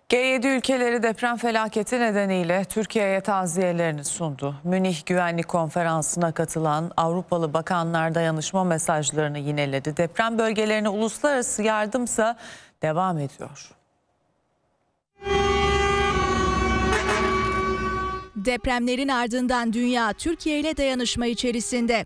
G7 ülkeleri deprem felaketi nedeniyle Türkiye'ye taziyelerini sundu. Münih Güvenlik Konferansı'na katılan Avrupalı bakanlar dayanışma mesajlarını yineledi. Deprem bölgelerine uluslararası yardımsa devam ediyor. Depremlerin ardından dünya Türkiye ile dayanışma içerisinde.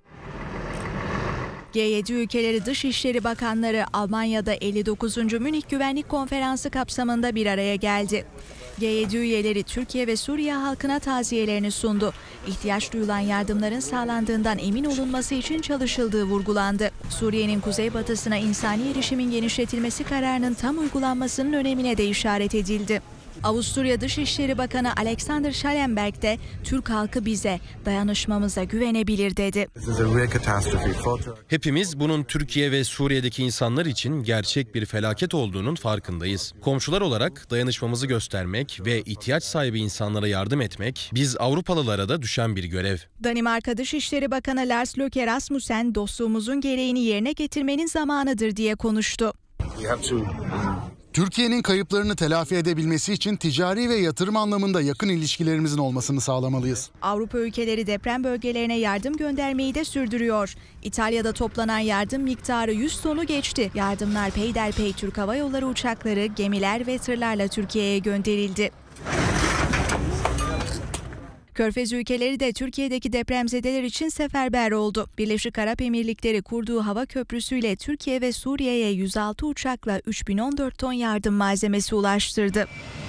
G7 ülkeleri Dışişleri Bakanları Almanya'da 59. Münih Güvenlik Konferansı kapsamında bir araya geldi. G7 üyeleri Türkiye ve Suriye halkına taziyelerini sundu. İhtiyaç duyulan yardımların sağlandığından emin olunması için çalışıldığı vurgulandı. Suriye'nin kuzeybatısına insani erişimin genişletilmesi kararının tam uygulanmasının önemine de işaret edildi. Avusturya Dışişleri Bakanı Alexander Schallenberg de Türk halkı bize, dayanışmamıza güvenebilir dedi. Hepimiz bunun Türkiye ve Suriye'deki insanlar için gerçek bir felaket olduğunun farkındayız. Komşular olarak dayanışmamızı göstermek ve ihtiyaç sahibi insanlara yardım etmek biz Avrupalılara da düşen bir görev. Danimarka Dışişleri Bakanı Lars Løkke Rasmussen dostluğumuzun gereğini yerine getirmenin zamanıdır diye konuştu. Türkiye'nin kayıplarını telafi edebilmesi için ticari ve yatırım anlamında yakın ilişkilerimizin olmasını sağlamalıyız. Avrupa ülkeleri deprem bölgelerine yardım göndermeyi de sürdürüyor. İtalya'da toplanan yardım miktarı 100 tonu geçti. Yardımlar peyderpey Türk Hava Yolları uçakları, gemiler ve tırlarla Türkiye'ye gönderildi. Körfez ülkeleri de Türkiye'deki depremzedeler için seferber oldu. Birleşik Arap Emirlikleri kurduğu hava köprüsüyle Türkiye ve Suriye'ye 106 uçakla 3014 ton yardım malzemesi ulaştırdı.